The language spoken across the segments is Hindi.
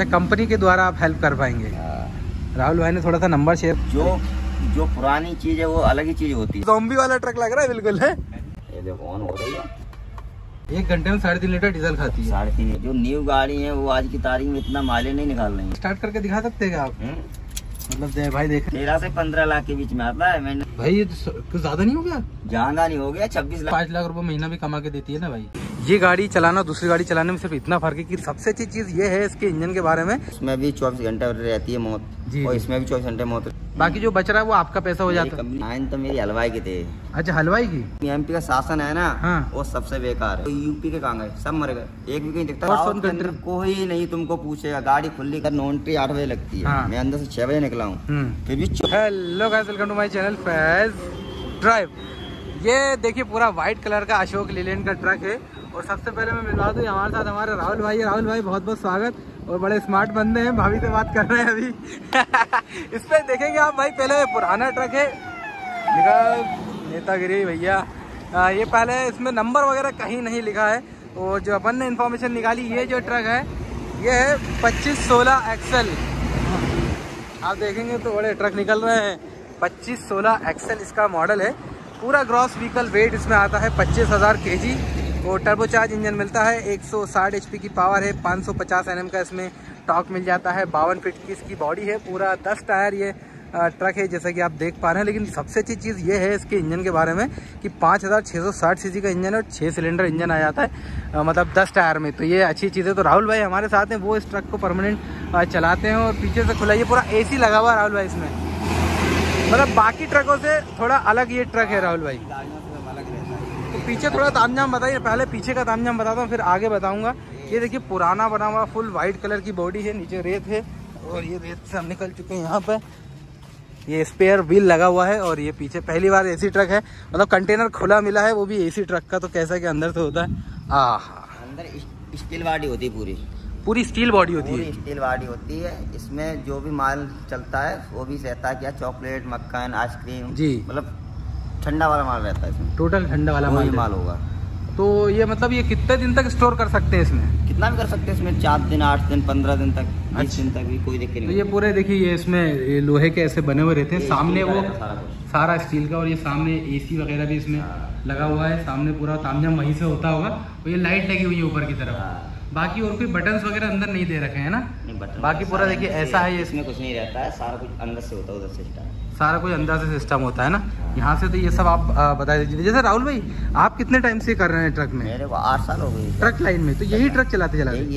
अच्छा, कंपनी के द्वारा आप हेल्प कर पाएंगे। राहुल भाई ने थोड़ा सा नंबर शेयर। जो पुरानी चीज है वो अलग ही चीज होती है। ज़ॉम्बी वाला ट्रक लग रहा है बिल्कुल है। ये देखो ऑन हो रही है, 1 घंटे में 3.5 लीटर डीजल खाती है। 3.5। जो न्यू गाड़ी है वो आज की तारीख में इतना माइलेज नहीं निकाल रही है। स्टार्ट करके दिखा सकते हैं आप? मतलब भाई देख 13 से 15 लाख के बीच में आता है। मैंने भाई ये तो कुछ ज्यादा नहीं हो गया? ज्यादा नहीं हो गया, 26 लाख 5 लाख रुपए महीना भी कमा के देती है ना भाई। ये गाड़ी चलाना दूसरी गाड़ी चलाने में सिर्फ इतना फर्क है कि सबसे अच्छी चीज ये है इसके इंजन के बारे में, इसमें भी 24 घंटे रहती है मौत जी, और इसमें भी 24 घंटे मौत। बाकी जो बच रहा है वो आपका पैसा हो जाता है। लाइन तो मेरी हलवाई की थे। अच्छा, हलवाई की? एमपी का शासन है ना, हाँ। वो सबसे बेकार है। तो यूपी के कहाँ गए, सब मर गए, एक भी कहीं दिखता और कोई नहीं तुमको पूछेगा। गाड़ी खुली कर नॉन्ट्री 8 बजे लगती है। हाँ। मैं अंदर से 6 बजे निकला हूँ फिर भी। Hello guys, welcome to my channel Faiz drive. ये देखिए पूरा व्हाइट कलर का अशोक लीलैंड का ट्रक है। और सबसे पहले मैं मिलवा दूँ हमारे साथ हमारे राहुल भाई है। राहुल भाई बहुत बहुत स्वागत। और बड़े स्मार्ट बंदे हैं, भाभी से बात कर रहे हैं अभी। इस पे देखेंगे आप भाई, पहले पुराना ट्रक है, नेतागिरी भैया। ये पहले इसमें नंबर वगैरह कहीं नहीं लिखा है। और जो अपन ने इन्फॉर्मेशन निकाली, ये जो ट्रक है ये है 2516 एक्सल। आप देखेंगे तो बड़े ट्रक निकल रहे हैं। 2516 एक्सल इसका मॉडल है। पूरा ग्रॉस व्हीकल वेट इसमें आता है 25,000 kg। और टर्बोचार्ज इंजन मिलता है, 160 HP की पावर है, 550 Nm का इसमें टॉर्क मिल जाता है, 52 फीट की इसकी बॉडी है, पूरा 10 टायर ये ट्रक है जैसा कि आप देख पा रहे हैं। लेकिन सबसे अच्छी चीज़ ये है इसके इंजन के बारे में कि 5660 cc का इंजन है और 6 सिलेंडर इंजन आ जाता है, मतलब 10 टायर में। तो ये अच्छी चीज़ है। तो राहुल भाई हमारे साथ हैं, वो इस ट्रक को परमानेंट चलाते हैं। और पीछे से खुला, ये पूरा AC लगा हुआ है राहुल भाई इसमें, मतलब बाकी ट्रकों से थोड़ा अलग ये ट्रक है राहुल भाई। तो पीछे थोड़ा तामझाम बताइए, पहले पीछे का तामझाम बताता हूँ फिर आगे बताऊँगा। ये देखिए पुराना बना हुआ फुल वाइट कलर की बॉडी है, नीचे रेत है और ये रेत से हम निकल चुके हैं। यहाँ पे ये स्पेयर व्हील लगा हुआ है और ये पीछे पहली बार AC ट्रक है, मतलब कंटेनर खुला मिला है वो भी AC ट्रक का। तो कैसा कि अंदर से होता है, अंदर स्टील बॉडी होती है, पूरी स्टील बॉडी होती है, स्टील बॉडी होती है। इसमें जो भी माल चलता है वो भी रहता है, क्या चॉकलेट, मक्खन, आइसक्रीम जी, मतलब ठंडा वाला माल रहता है इसमें। टोटल ठंडा वाला माल होगा। तो ये मतलब ये कितने दिन तक स्टोर कर सकते हैं इसमें? कितना भी कर सकते हैं इसमें, 4 दिन, 8 दिन, 15 दिन तक, 20 दिन तक भी कोई दिक्कत नहीं। तो ये पूरे देखिए, ये इसमें लोहे के ऐसे बने हुए रहते हैं, सामने वो सारा स्टील का, और ये सामने AC वगैरह भी इसमें लगा हुआ है। सामने पूरा तामझाम वहीं से होता होगा। और ये लाइट लगी हुई है ऊपर की तरफ। बाकी और कोई बटन्स वगैरह अंदर नहीं दे रखे हैं ना? बाकी पूरा देखिए ऐसा है, इसमें कुछ नहीं रहता है, सारा कुछ अंदर से होता है, उधर से सारा कुछ अंदर से सिस्टम होता है ना यहाँ से। तो ये सब आप बता दीजिए। जैसे राहुल भाई आप कितने टाइम से कर रहे हैं ट्रक में? मेरे को 8 साल हो गए ट्रक लाइन में। तो यही ट्रक चलाते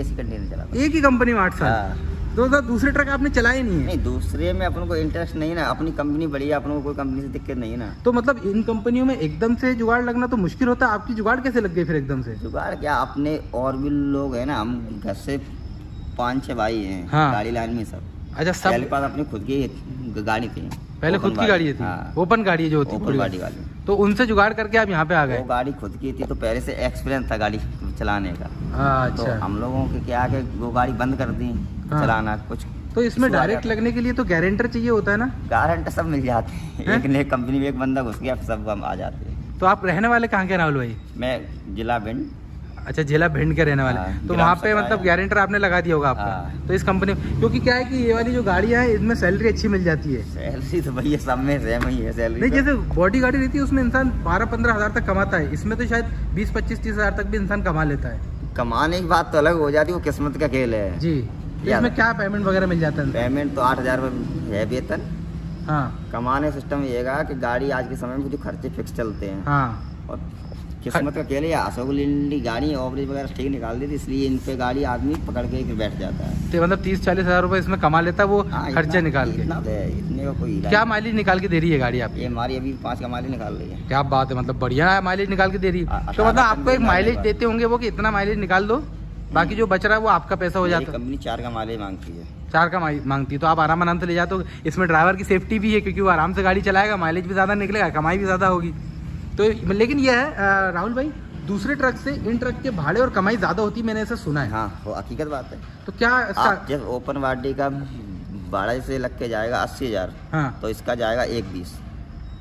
एक ही कंपनी में 8 साल? तो दूसरे ट्रक आपने चलाए नहीं है? नहीं, दूसरे में अपन को इंटरेस्ट नहीं ना, अपनी कंपनी बढ़िया, अपन को कोई कंपनी से दिक्कत नहीं है ना। तो मतलब इन कंपनियों में एकदम से जुगाड़ लगना तो मुश्किल होता है। आपकी जुगाड़ कैसे लग गई फिर एकदम से? जुगाड़ क्या, अपने और भी लोग है ना, हम घर से 5-6 भाई हैं। हाँ। गाड़ी लाइन में सब। अच्छा, सब पहले पास अपनी खुद की गाड़ी थी, पहले खुद की गाड़ी थी। हाँ। ओपन गाड़ी जो होती है गाड़ी वाली। तो उनसे जुगाड़ करके आप यहाँ पे आ गए? वो गाड़ी खुद की थी तो पहले से एक्सपीरियंस था गाड़ी चलाने का। अच्छा। तो हम लोगों के क्या है, वो गाड़ी बंद कर दी चलाना कुछ। तो इसमें डायरेक्ट लगने के लिए तो गारंटर चाहिए होता है ना? गारंटर सब मिल जाते हैं, एक नई कंपनी में एक बंदा घुस गया, सब हम आ जाते हैं। तो आप रहने वाले कहाँ के राहुल भाई? मैं जिला भिंड। अच्छा, जिला भिंड के रहने वाले। तो वहाँ पे मतलब गारंटर आपने लगा दिया होगा आपका। तो इस कंपनी, क्योंकि क्या है कि ये वाली जो गाड़ियाँ है इसमें सैलरी अच्छी मिल जाती है। सैलरी तो भैया सब में सेम ही है सैलरी। नहीं, जैसे बॉडी गाड़ी रहती है उसमें इंसान 12-15 हज़ार तक कमाता है, इसमें तो शायद 20-25-30 हज़ार तक भी इंसान कमा लेता है। कमाने की बात तो अलग हो जाती है, वो किस्मत का खेल है जी। इसमें क्या पेमेंट वगैरह मिल जाता है? पेमेंट तो 8,000 है वेतन। हाँ। कमाने सिस्टम ये है कि गाड़ी आज के समय में जो खर्चे फिक्स चलते हैं। हाँ। और किस्मत का खेल है। अशोक लीलैंड गाड़ी ओवरेज वगैरह ठीक निकाल देती, इसलिए इन पे गाड़ी आदमी पकड़ के बैठ जाता है। तो मतलब 30-40 हज़ार रुपए इसमें कमा लेता है वो। हाँ, खर्चे निकाल के। इतने का कोई क्या माइलेज निकाल के दे रही है गाड़ी आपकी? ये हमारी अभी 5 का माइलेज निकाल रही है। क्या बात है, मतलब बढ़िया माइलेज निकाल के दे रही है। तो मतलब आपको एक माइलेज देते होंगे वो कि इतना माइलेज निकाल दो, बाकी जो बच रहा है वो आपका पैसा हो जाता है। कंपनी 4 का माइलेज मांगती है। 4 का मांगती है तो आप आराम से ले जाते हो। इसमें ड्राइवर की सेफ्टी भी है क्योंकि वो आराम से गाड़ी चलाएगा, माइलेज भी ज़्यादा निकलेगा, कमाई भी ज़्यादा होगी। तो लेकिन ये है राहुल भाई, दूसरे ट्रक से इन ट्रक के भाड़े और कमाई ज़्यादा होती है, मैंने ऐसा सुना है। हाँ, वो हकीकत बात है। तो क्या जब ओपन बॉडी का भाड़ा से लग के जाएगा 80,000, हाँ, तो इसका जाएगा 1,20,000।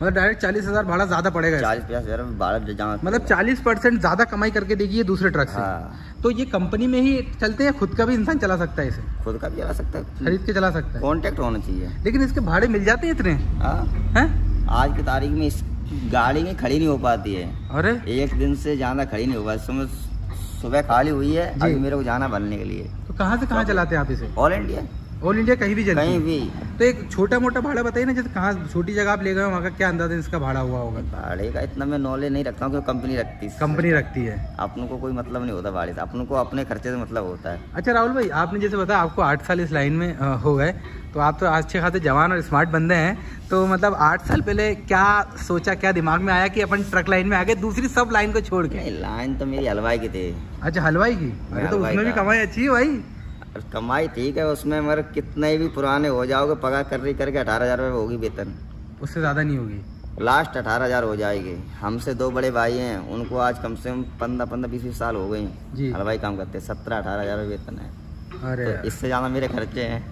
मतलब डायरेक्ट 40,000 भाड़ा ज्यादा पड़ेगा। 40-50,000 भाड़ा मतलब 40% ज्यादा कमाई करके देगी ये दूसरे ट्रक से। हाँ। तो ये कंपनी में ही चलते हैं, खुद का भी इंसान चला सकता है इसे? खुद का भी चला सकता है, खरीद के चला सकता है, कॉन्टेक्ट होना चाहिए। लेकिन इसके भाड़े मिल जाते हैं इतने? हैं आज की तारीख में इस गाड़ी में खड़ी नहीं हो पाती है। अरे एक दिन से ज्यादा खड़ी नहीं हो पाती। सुबह खाली हुई है, अभी मेरे को जाना भरने के लिए। तो कहाँ से कहाँ चलाते हैं आप इसे? All India. ऑल इंडिया कहीं भी चलती है? कहीं भी। तो एक छोटा मोटा भाड़ा बताइए ना, जैसे कहाँ छोटी जगह आप ले गए वहाँ का क्या अंदाजा इसका भाड़ा हुआ होगा? भाड़े का इतना मैं नॉलेज नहीं रखता हूँ, क्योंकि कंपनी रखती है। कंपनी रखती है, अपन को कोई मतलब नहीं होता भाड़े से, अपन को अपने खर्चे से मतलब होता है। अच्छा राहुल भाई, आपने जैसे बताया आपको 8 साल इस लाइन में हो गए, तो आप तो अच्छे खासे जवान और स्मार्ट बंदे हैं। तो मतलब 8 साल पहले क्या सोचा, क्या दिमाग में आया कि अपन ट्रक लाइन में आ गए, दूसरी सब लाइन को छोड़ के? लाइन तो मेरी हलवाई की थी। अच्छा हलवाई की? अरे तो उसमें भी कमाई अच्छी है भाई। कमाई ठीक है उसमें, मगर कितने भी पुराने हो जाओगे, पगार करके 18,000 रुपये होगी वेतन, उससे ज़्यादा नहीं होगी। लास्ट 18,000 हो जाएगी। हमसे 2 बड़े भाई हैं, उनको आज कम से कम 15-20 साल हो गए जी हलवाई काम करते, 17-18,000 वेतन है। अरे तो इससे ज़्यादा मेरे खर्चे हैं।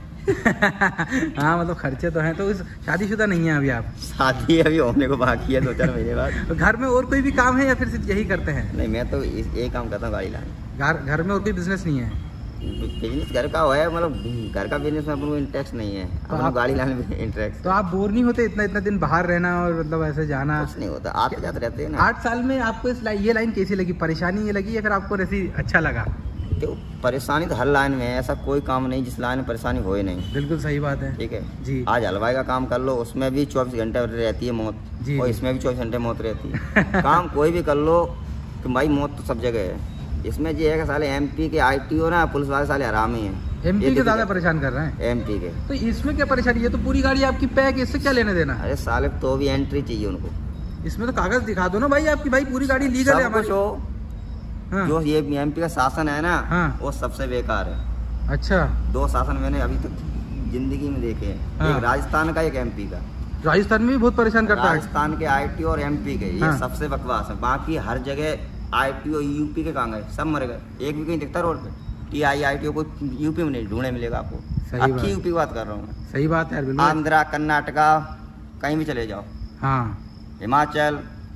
हाँ मतलब खर्चे तो हैं। तो इस शादीशुदा नहीं है अभी आप? शादी अभी होने को बाकी है 2-4 महीने बाद। घर में और कोई भी काम है या फिर सिर्फ यही करते हैं? नहीं, मैं तो यही काम करता हूँ, गाड़ी लाने। घर में और कोई बिजनेस नहीं है? बिजनेस घर का है, मतलब घर का बिजनेस में अपन को इंटरेस्ट नहीं है, अपन गाड़ी लाने में इंटरेस्ट। तो आप बोर नहीं होते इतना दिन बाहर रहना और मतलब ऐसे जाना? कुछ नहीं होता, आते जाते रहते हैं ना। 8 साल में आपको ये लाइन कैसी लगी? परेशानी ये लगी या फिर आपको ऐसी अच्छा लगा? तो परेशानी तो हर लाइन में है, ऐसा कोई काम नहीं जिस लाइन में परेशानी हो ही नहीं। बिल्कुल सही बात है। ठीक है जी। आज हलवाई का काम कर लो, उसमें भी 24 घंटे रहती है मौत, और इसमें भी 24 घंटे मौत रहती है। काम कोई भी कर लो तो भाई मौत तो सब जगह है। इसमें ये है कि साले एमपी के ITO ना पुलिस वाले साले हरामी हैं। एमपी के ज्यादा परेशान कर रहे हैं? एमपी के। तो इसमें क्या परेशानी? ये तो पूरी गाड़ी आपकी पैक, इससे क्या लेने देना? अरे साले तो भी एंट्री चाहिए उनको। इसमें तो कागज दिखा दो ना भाई आपकी, भाई पूरी गाड़ी लीगल है हमारी। हाँ। जो ये एमपी का शासन है ना, हाँ। वो सबसे बेकार है। अच्छा। 2 शासन मैंने अभी तक जिंदगी में देखे हैं। हाँ। एक राजस्थान का, एक एमपी का। राजस्थान में भी बहुत परेशान करता है। राजस्थान के ITO और एमपी के, ये सबसे बकवास है। बाकी हर जगह ITO यूपी के कहाँ गए, सब मर गए, एक भी कहीं दिखता रोड पे। ITO को यूपी में नहीं ढूंढने मिलेगा आपको। अच्छी यूपी की बात कर रहा हूँ। सही बात है। आंध्रा, कर्नाटका, कहीं भी चले जाओ। हाँ। हिमाचल,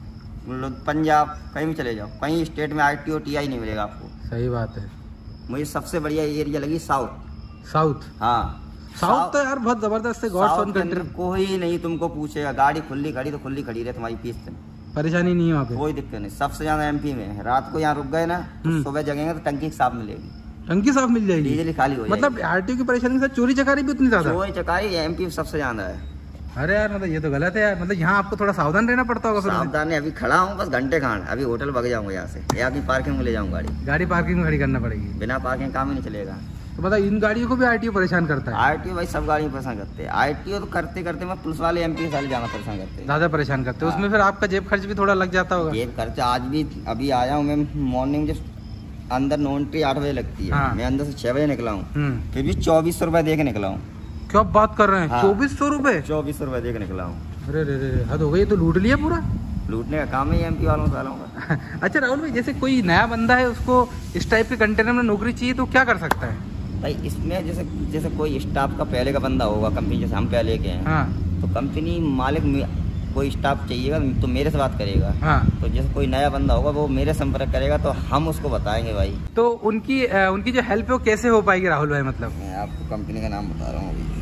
पंजाब, कहीं भी चले जाओ, कहीं स्टेट में ITO TI नहीं मिलेगा आपको। सही बात है। मुझे सबसे बढ़िया एरिया लगी साउथ। हाँ साउथ तो यार बहुत जबरदस्त है। God's own country. कोई नहीं तुमको पूछेगा, गाड़ी खुली खड़ी तो खुली खड़ी रहे, तुम्हारी फीस परेशानी नहीं है वहाँ पे, कोई दिक्कत नहीं। सबसे ज्यादा एमपी में रात को यहाँ रुक गए ना, तो सुबह जगेंगे तो टंकी साफ मिलेगी। टंकी साफ मिल जाएगी, डीजल खाली हो जाएगी। मतलब RTO की परेशानी के साथ चोरी चकारी भी उतनी ज्यादा? चोरी चकारी एमपी सबसे ज्यादा है। अरे यार मतलब ये तो गलत है यार। मतलब यहाँ आपको थोड़ा सावधान रहना पड़ता होगा। सावधान है, अभी खड़ा हूँ बस घंटे खान, अभी होटल भाग जाऊंगा यहाँ से, या अपनी पार्किंग में ले जाऊँ गाड़ी पार्किंग में खड़ी करना पड़ेगी। बिना पार्किंग काम ही नहीं चलेगा। तो मतलब इन गाड़ियों को भी RTO परेशान करता है? RTO भाई सब गाड़ियों परेशान करते हैं। ITO तो करते करते मैं पुलिस वाले एमपी साले ज्यादा परेशान करते हैं, ज्यादा परेशान करते हैं। उसमें फिर आपका जेब खर्च भी थोड़ा लग जाता होगा? जेब खर्च आज भी, अभी आया हूँ मैं मॉर्निंग, जब अंदर नॉन्ट्री 8 बजे लगती है। हाँ। मैं अंदर से 6 बजे निकला हूँ, फिर भी 2400 रुपए दे के निकला हूँ। क्या बात कर रहे हैं? 2400 रुपए? 2400 रुपए दे के निकला हूँ। अरे हद हो गई, तो लूट लिया पूरा। लूटने का काम है एमपी वालों का। अच्छा राहुल भाई, जैसे कोई नया बंदा है, उसको इस टाइप के कंटेनर में नौकरी चाहिए, तो क्या कर सकता है भाई? इसमें जैसे कोई स्टाफ का पहले का बंदा होगा कंपनी, जैसे हम पहले के हैं। हाँ। तो कंपनी मालिक कोई स्टाफ चाहिएगा तो मेरे से बात करेगा। हाँ। तो जैसे कोई नया बंदा होगा वो मेरे संपर्क करेगा, तो हम उसको बताएंगे भाई। तो उनकी जो हेल्प है वो कैसे हो पाएगी राहुल भाई? मतलब मैं आपको कंपनी का नाम बता रहा हूँ अभी।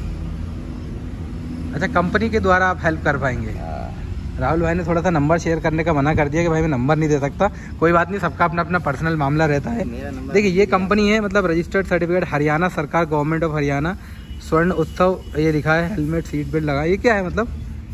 अच्छा, कंपनी के द्वारा आप हेल्प कर पाएंगे? राहुल भाई ने थोड़ा सा नंबर शेयर करने का मना कर दिया कि भाई मैं नंबर नहीं दे सकता। कोई बात नहीं, सबका अपना अपना पर्सनल मामला रहता है। देखिए ये कंपनी है, मतलब रजिस्टर्ड सर्टिफिकेट हरियाणा सरकार, गवर्नमेंट ऑफ हरियाणा, स्वर्ण उत्सव ये लिखा है, हेलमेट सीट बेल्ट लगा। ये क्या है मतलब?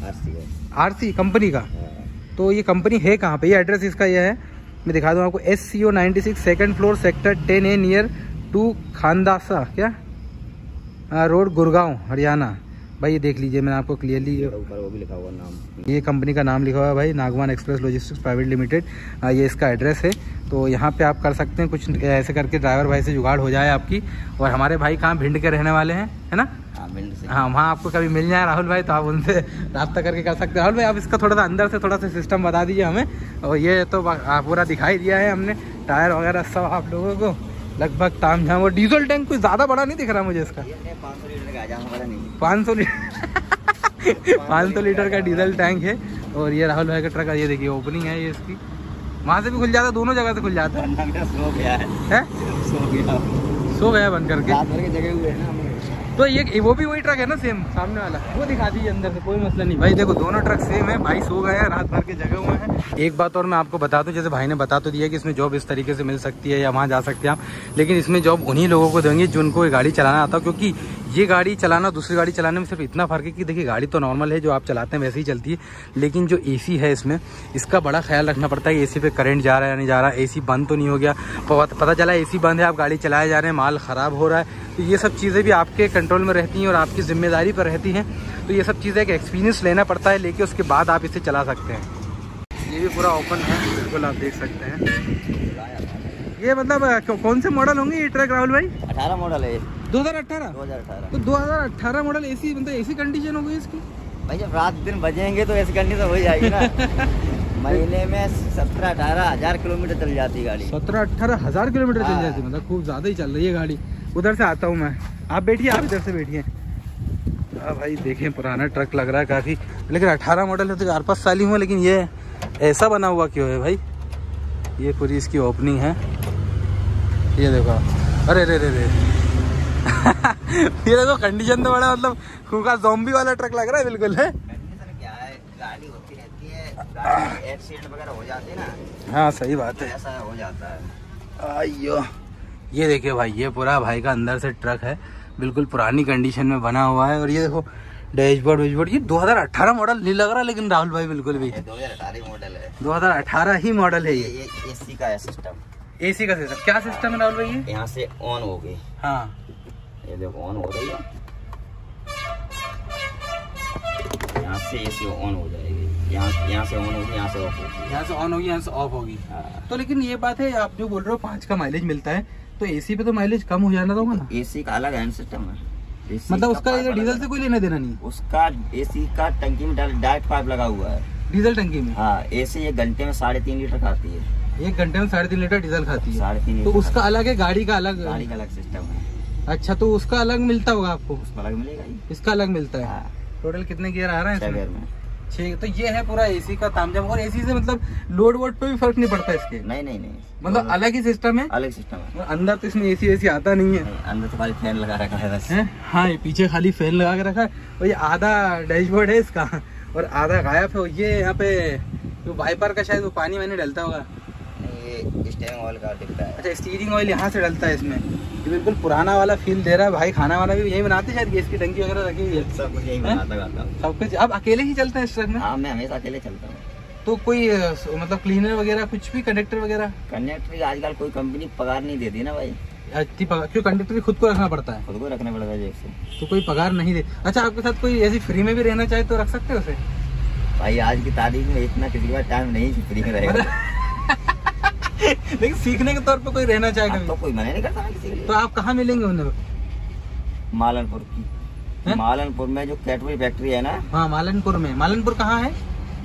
RC कंपनी का। तो ये कंपनी है कहाँ पे? ये एड्रेस इसका ये है, मैं दिखा दूँ आपको। SCO 96 2nd floor sector 10A near to Khandsa क्या रोड, गुड़गांव, हरियाणा। भाई ये देख लीजिए, मैंने आपको क्लियरली ऊपर वो भी लिखा हुआ नाम, ये कंपनी का नाम लिखा हुआ है भाई, Nagwan express logistics private limited. ये इसका एड्रेस है। तो यहाँ पे आप कर सकते हैं कुछ ऐसे करके, ड्राइवर भाई से जुगाड़ हो जाए आपकी। और हमारे भाई कहाँ भिंड के रहने वाले हैं, है ना? हाँ, वहाँ आपको कभी मिल जाए राहुल भाई, तो आप उनसे रब्ता करके कर सकते हैं। राहुल भाई आप इसका थोड़ा सा अंदर से थोड़ा सा सिस्टम बता दीजिए हमें। और ये तो पूरा दिखाई दिया है हमने, टायर वगैरह सब आप लोगों को लगभग ताम झाम। और डीजल टैंक कोई ज़्यादा बड़ा नहीं दिख रहा मुझे इसका। 500 लीटर का डीजल टैंक है। और ये राहुल भाई का ट्रक, ये देखिए ओपनिंग है ये इसकी, वहाँ से भी खुल जाता है, दोनों जगह से खुल जाता है। सो गया बंद करके, रात भर के जगह हुए हैं ना। तो ये वो भी वही ट्रक है ना सेम सामने वाला, वो दिखा दीजिए अंदर से, कोई मसला नहीं भाई। देखो दोनों ट्रक सेम है भाई, सो गए हैं, रात भर के जगह हुए हैं। एक बात और मैं आपको बता दूं, जैसे भाई ने बता तो दिया कि इसमें जॉब इस तरीके से मिल सकती है या वहाँ जा सकते हैं आप, लेकिन इसमें जॉब उन्हीं लोगों को देंगे जिनको ये गाड़ी चलाना आता है, क्योंकि ये गाड़ी चलाना दूसरी गाड़ी चलाने में सिर्फ इतना फर्क है कि देखिए गाड़ी तो नॉर्मल है जो आप चलाते हैं वैसे ही चलती है, लेकिन जो एसी है इसमें, इसका बड़ा ख्याल रखना पड़ता है कि एसी पे करंट जा रहा है या नहीं जा रहा है, एसी बंद तो नहीं हो गया, पता चला एसी बंद है, आप गाड़ी चलाए जा रहे हैं, माल ख़राब हो रहा है, तो ये सब चीज़ें भी आपके कंट्रोल में रहती हैं और आपकी जिम्मेदारी पर रहती हैं। तो ये सब चीज़ें एक एक्सपीरियंस लेना पड़ता है, लेके उसके बाद आप इसे चला सकते हैं। ये भी पूरा ओपन है, बिल्कुल आप देख सकते हैं। ये मतलब कौन से मॉडल होंगे ये ट्रक राहुल भाई? 18 मॉडल है, 2018। तो 2018 मॉडल एसी, मतलब एसी कंडीशन हो गई इसकी भाई? जब रात दिन बजेंगे तो ऐसी कंडीशन हो जाएगी ना। महीने में 17-18 हज़ार किलोमीटर चल जाती है गाड़ी। 17-18 हज़ार किलोमीटर चल जाती है, मतलब खूब ज़्यादा ही चल रही है गाड़ी। उधर से आता हूँ मैं, आप बैठिए, आप इधर से बैठिए। भाई देखें पुराना ट्रक लग रहा है काफ़ी, लेकिन 18 मॉडल है तो 4-5 साल ही हुआ, लेकिन ये ऐसा बना हुआ क्यों है भाई? ये पूरी इसकी ओपनिंग है, ये देखो, अरे रे रे रे। ये देखो कंडीशन तो बड़ा मतलब खूबा ज़ॉम्बी वाला ट्रक लग रहा है बिल्कुल है। क्या है, गाड़ी होती रहती है, गाड़ी एक्सीडेंट वगैरह हो जाते हैं ना। हाँ सही बात है, ऐसा हो जाता है। आइयो ये देखिए भाई, ये पूरा भाई का अंदर से ट्रक है, बिल्कुल पुरानी कंडीशन में बना हुआ है। और ये देखो डैशबोर्ड वेशबोर्ड, ये 2018 मॉडल नहीं लग रहा, लेकिन राहुल भाई बिल्कुल भी 2018 मॉडल है, 2018 ही मॉडल है। ये एसी का है सिस्टम, एसी का सिस्टम क्या सिस्टम है राहुल भाई? यहाँ से ऑन हो गई, हाँ ये देखो ऑन हो रही है, यहाँ से एसी ऑन हो जाएगी, यहाँ से ऑन होगी, यहाँ से ऑफ होगी, यहाँ से ऑन होगी, यहाँ से ऑफ होगी। तो लेकिन ये बात है, आप जो बोल रहे हो 5 का माइलेज मिलता है, तो एसी पे तो माइलेज कम हो जाना होगा ना? एसी का अलग हैंड सिस्टम है, मतलब उसका डीजल से कोई लेना देना नहीं? उसका एसी का टंकी में डायरेक्ट पाइप लगा हुआ है, डीजल टंकी में। हाँ, एसी 1 घंटे में 3.5 लीटर खाती है, 1 घंटे में 3.5 लीटर डीजल खाती है, 3.5 तो उसका अलग है, गाड़ी का अलग सिस्टम है। अच्छा, तो उसका अलग मिलता होगा आपको? उसका अलग मिलेगा, इसका अलग मिलता है। टोटल कितने गियर आ रहा है? 6 गियर में। 6। तो ये है पूरा एसी का तामझाम। और एसी से मतलब लोड वोड पे भी फर्क नहीं पड़ता इसके? नहीं, मतलब अलग ही सिस्टम है, अलग सिस्टम है। अंदर तो इसमें एसी आता नहीं है, अंदर तो खाली फैन लगा रखा है बस। हाँ, ये पीछे खाली फैन लगा के रखा है, और ये आधा डैशबोर्ड है इसका और आधा गायब है। ये यहाँ पे जो वाइपर का शायद वो पानी वानी डलता होगा, ये स्टीयरिंग ऑयल का डिब्बा है। अच्छा, स्टीयरिंग ऑयल यहाँ से डलता है इसमें। ये बिल्कुल पुराना वाला फील दे रहा है भाई। खाना वाना भी यही बनाते हैं शायद, गैस की टंकी वगैरह रखी हुई है, सब कुछ यही बनाता हूँ। सब कुछ आप अकेले ही चलते हैं इस ट्रक में? हाँ, मैं हमेशा अकेले चलता हूँ। तो कोई मतलब क्लीनर वगैरह कुछ भी, कंडक्टर वगैरह? कंडक्टर आजकल कोई कंपनी पगार नहीं देती ना भाई। अच्छी पगार क्यों? कंडक्टर खुद को रखना पड़ता है? खुद को रखना पड़ता है जेब से, तो कोई पगार नहीं दे। अच्छा, आपके साथ कोई ऐसी फ्री में भी रहना चाहे तो रख सकते हो उसे? भाई आज की तारीख में इतना किसी का टाइम नहीं फ्री में रहेगा। लेकिन सीखने के तौर पर कोई रहना चाहेगा तो कोई मना नहीं करता किसी के लिए। तो आप कहाँ मिलेंगे उन्हें? मालनपुर की, मालनपुर में जो कैडबरी फैक्ट्री है ना। हाँ, मालनपुर में। मालनपुर कहाँ है?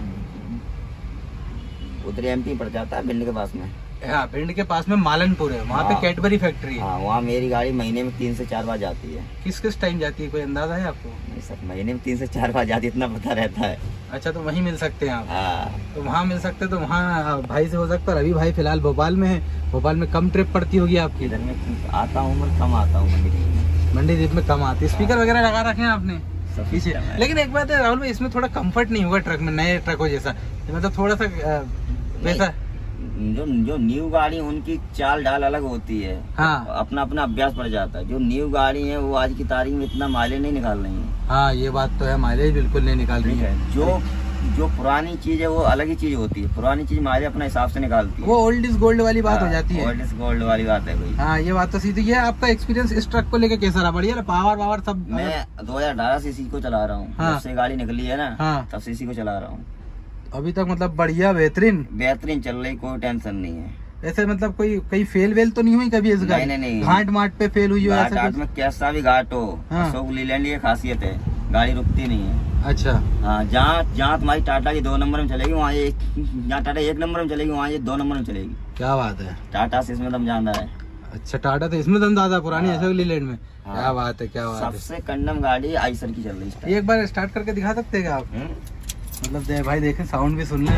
उधर एमपी पड़ जाता है, भिंड के पास में। हाँ, भिंड के पास में मालनपुर है, वहाँ पे कैडबरी फैक्ट्री है। हाँ, वहाँ मेरी गाड़ी महीने में 3 से 4 बार जाती है। किस टाइम जाती है, कोई अंदाजा है आपको? नहीं सर, महीने में 3 से 4 बार जाती है, इतना पता रहता है। अच्छा, तो वहीं मिल सकते हैं आप? हाँ, तो वहाँ मिल सकते हैं, तो वहाँ भाई से हो सकता है। अभी भाई फिलहाल भोपाल में है, भोपाल में कम ट्रिप पड़ती होगी आपकी? इधर में आता हूँ मैं, कम आता हूँ मंडी द्वीप में कम आती है। स्पीकर वगैरह लगा रखे हैं आपने पीछे? लेकिन एक बात है राहुल भाई, इसमें थोड़ा कंफर्ट नहीं होगा ट्रक में, नए ट्रकों जैसा, मतलब थोड़ा सा वैसा। जो न्यू गाड़ी उनकी चाल ढाल अलग होती है। हाँ, अपना अपना अभ्यास पड़ जाता है। जो न्यू गाड़ी है वो आज की तारीख में इतना माइलेज नहीं निकाल रही है। हाँ, ये बात तो है, माइलेज बिल्कुल नहीं निकाल रही है। जो पुरानी चीज है वो अलग ही चीज होती है। पुरानी चीज माइलेज अपने हिसाब से निकालती है, वो ओल्ड इज गोल्ड वाली बात हो जाती है। ओल्ड इज गोल्ड वाली बात है भाई। हाँ, ये बात तो सीधी है। आपका एक्सपीरियंस इस ट्रक को लेकर कैसा रहा? बढ़िया? पावर सब? मैं 2018 से इसी को चला रहा हूँ। जब से गाड़ी निकली है ना, तब से इसी को चला रहा हूँ अभी तक। मतलब बढ़िया, बेहतरीन चल रही, कोई टेंशन नहीं है। ऐसे मतलब कोई कहीं फेल वेल तो नहीं हुई कभी इस गाड़ी? नहीं। घाट माट पे फेल हुई हो? घाट में कैसा भी घाट हो, अशोक लीलैंड ये खासियत है, गाड़ी रुकती नहीं है। अच्छा। हाँ, जहाँ तुम्हारी टाटा की 2 नंबर में चलेगी, वहाँ ये, जहाँ टाटा 1 नंबर में चलेगी, वहाँ ये 2 नंबर में चलेगी। क्या बात है, टाटा से इसमें दम ज्यादा है। अच्छा, टाटा तो इसमें दम ज्यादा, पुरानी अशोक लीलैंड में। क्या बात है, क्या बात है। सबसे कंडम गाड़ी आइसर की चल रही है। एक बार स्टार्ट करके दिखा सकते हैं आप? मतलब दे भाई देखें साउंड भी सुनने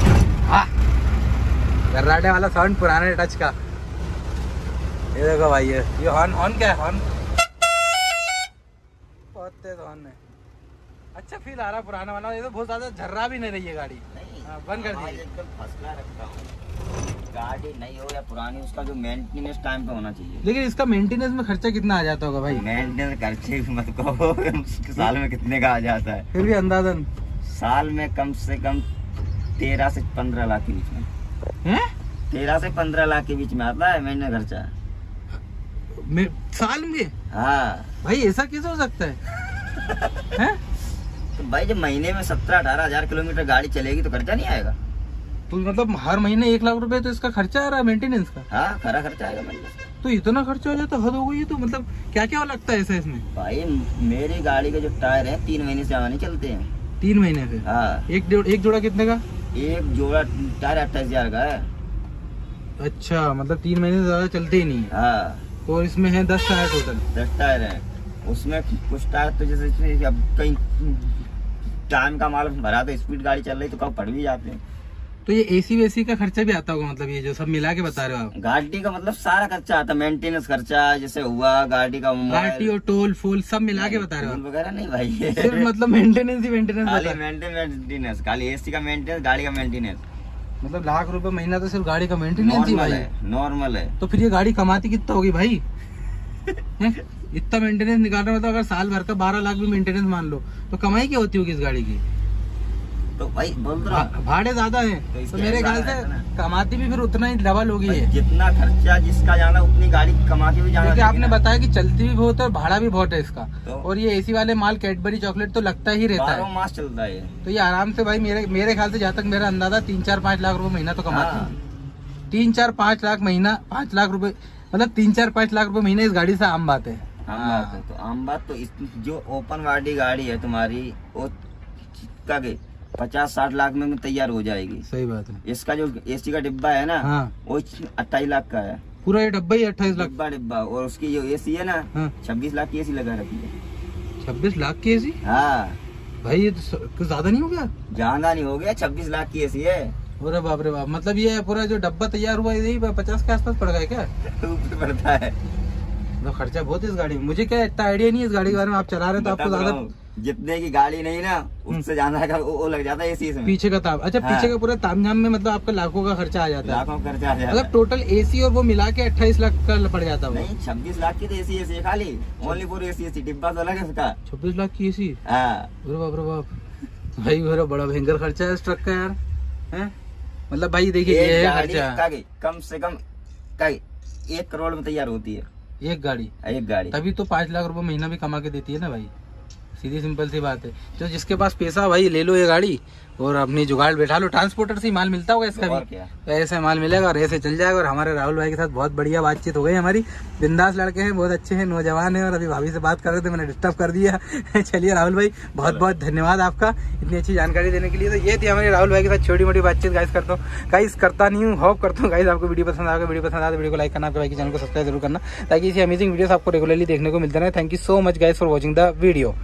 गर्राटे वाला साउंड पुराने टच का। ये देखो भाई ये हॉर्न क्या है? हॉर्न बहुत तेज हॉर्न है। अच्छा फील आ रहा पुराना वाला। ये तो बहुत ज्यादा झर्रा भी नहीं रही है गाड़ी। बंद कर दी। गाड़ी नई हो या पुरानी, उसका जो मेंटेनेंस टाइम पे होना चाहिए। लेकिन इसका मेंटेनेंस में खर्चा कितना आ जाता होगा भाई? मेंटेनेंस खर्चे मत कहो, साल में कितने का आ जाता है? फिर भी अंदाजन साल में कम से कम 13 से 15 लाख के बीच में। 13 से 15 लाख के बीच में आता है महीने खर्चा साल में। हाँ भाई ऐसा कैसे हो सकता है? हैं? तो भाई जब महीने में 17-18 हजार किलोमीटर गाड़ी चलेगी तो खर्चा नहीं आएगा? तो मतलब हर महीने 1 लाख रुपए तो इसका खर्चा आ रहा है मेंटेनेंस का? हाँ खरा खर्चा आएगा मेंटेनेंस। तो इतना खर्चा हो जाता, हद हो गई। तो मतलब क्या क्या लगता है ऐसा इसमें? भाई मेरी गाड़ी के जो टायर है 3 महीने से ज्यादा नहीं चलते हैं। 3 महीने से? हाँ। एक जोड़ा कितने का? एक जोड़ा टायर 28,000 का है। अच्छा मतलब 3 महीने से ज्यादा चलते ही नहीं है। हाँ। तो इसमें है 10 टायर टोटल? 10 टायर है। उसमें कुछ टायर तो जैसे अब कहीं टाइम का माल भरा तो स्पीड गाड़ी चल रही तो कब पड़ भी जाते हैं। तो ये एसी वेसी का खर्चा भी आता होगा? मतलब ये जो सब मिला के बता रहे हो आप? गाड़ी का मतलब सारा खर्चा आता है, मेंटेनेंस खर्चा जैसे हुआ, गाड़ी का गाड़ी और टोल फोल सब मिला के बता रहे हो? वगैरह नहीं भाई, सिर्फ मतलब मेंटेनेंस ही मेंटेनेंस। खाली एसी का मेंटेनेंस, गाड़ी का मेंटेनेंस। मतलब 1 लाख रुपए महीना तो सिर्फ गाड़ी का मेंटेनेंस ही भाई? नॉर्मल है। तो फिर ये गाड़ी कमाती कितना होगी भाई? इतना मेंटेनेंस निकाल रहे, मतलब अगर साल भर का 12 लाख भी मेंटेनेंस मान लो तो कमाई क्या होती होगी इस गाड़ी की? तो भाई बोल रहा भाड़े ज्यादा है तो मेरे ख्याल से कमाती भी फिर उतना ही डबल होगी है। जितना खर्चा जिसका जाना उतनी गाड़ी कमा के भी जाना। क्योंकि आपने बताया कि चलती भी बहुत है और भाड़ा भी बहुत है इसका। तो? और ये एसी वाले माल कैडबरी चॉकलेट तो लगता ही रहता है, 12 मास चलता है। तो ये आराम से भाई मेरे ख्याल से जहाँ तक मेरा अंदाजा 3-4-5 लाख रुपए महीना तो कमाती है। 3-4-5 लाख महीना, 5 लाख रुपए मतलब 3-4-5 लाख रुपए महीने इस गाड़ी से आम बात है। तो आम बात तो जो ओपन बॉडी गाड़ी है तुम्हारी वो 50-60 लाख में तैयार हो जाएगी। सही बात है। इसका जो एसी का डिब्बा है ना, वो 28 लाख का है। पूरा ये डब्बा ही 28 लाख? डिब्बा। और उसकी जो एसी है ना 26 लाख की एसी लगा रखी है। 26 लाख की एसी? हाँ भाई ये तो ज्यादा नहीं हो गया? ज्यादा नहीं हो गया, 26 लाख की एसी है। अरे बाप रे बाप। मतलब ये पूरा जो डब्बा तैयार हुआ यही 50 के आसपास पड़ गया क्या? पड़ता है। तो खर्चा बहुत है इस गाड़ी में। मुझे क्या इतना आइडिया नहीं है इस गाड़ी के बारे में, आप चला रहे हैं तो आपको ज्यादा। जितने की गाड़ी नहीं ना उससे जाना है वो लग जाता है एसी में। पीछे का ताम। अच्छा पीछे का पूरा तामझाम में मतलब आपका लाखों का खर्चा आ जाता है? लाखों खर्चा आ जाता है। मतलब टोटल एसी और वो मिला के 28 लाख का पड़ जाता है? नहीं 26 लाख की तो एसी खाली, ओनली फॉर एसी। डिब्बा तो अलग है उसका। 26 लाख की एसी? अरे बाप रे बाप। भाई मेरा बड़ा भयंकर खर्चा है इस ट्रक का यार। है मतलब भाई देखिए ये खर्चा कम से कम 1 करोड़ में तैयार होती है एक गाड़ी। तभी तो 5 लाख रुपए महीना भी कमा के देती है ना भाई। सीधी सिंपल सी बात है। तो जिसके पास पैसा भाई ले लो ये गाड़ी और अपनी जुगाड़ बैठा लो। ट्रांसपोर्टर से ही माल मिलता होगा इसका भी, तो ऐसे माल मिलेगा और ऐसे चल जाएगा। और हमारे राहुल भाई के साथ बहुत बढ़िया बातचीत हो गई हमारी। बिंदास लड़के हैं, बहुत अच्छे हैं, नौजवान है। और अभी भाभी से बात कर रहे थे, मैंने डिस्टर्ब कर दिया। चलिए राहुल भाई बहुत बहुत धन्यवाद आपका इतनी अच्छी जानकारी देने के लिए। तो ये थी हमारे राहुल भाई के साथ छोटी मोटी बातचीत। गाइस करता नहीं हूँ, होप करता हूँ गाइस आपको वीडियो पसंद आएगा। वीडियो पसंद आए तो वीडियो को लाइक करना, आपके भाई के चैनल को सब्सक्राइब जरूर करना ताकि इसी अमेजिंग वीडियोस आपको रेगुलरली देखने को मिलते रहे। Thank you so much guys for watching the video.